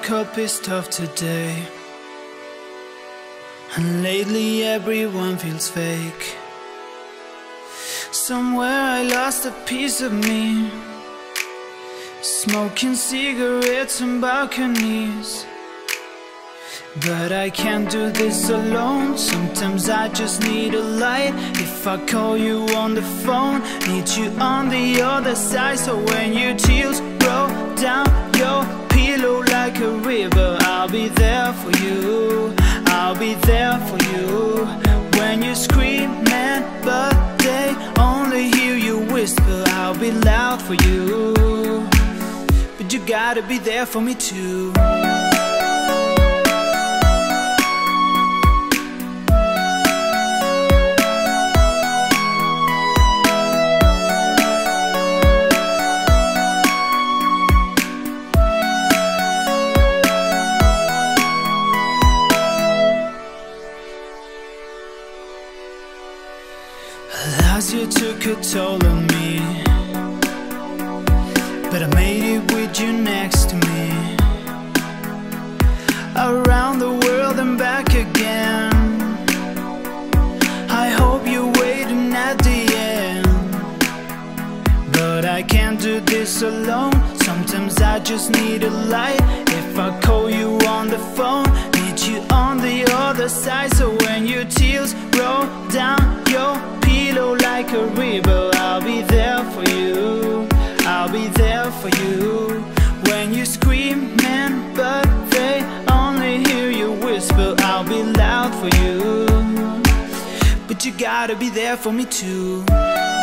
woke up pissed off today, and lately everyone feels fake. Somewhere I lost a piece of me, smoking cigarettes on balconies. But I can't do this alone. Sometimes I just need a light. If I call you on the phone, need you on the other side. So when your tears roll down your pillow like a river, I'll be there for you, I'll be there for you. When you're screaming but they only hear you whisper, I'll be loud for you. But you gotta be there for me too. Last year took a toll on me, but I made it with you next to me. Around the world and back again. I hope you're waiting at the end, but I can't do this alone. Sometimes I just need a light. If I call you on the phone, need you on the other side. So when your tears roll down your pillow like a river, I'll be there for you, I'll be there for you. When you're screaming but they only hear you whisper, I'll be loud for you. But you gotta be there for me too.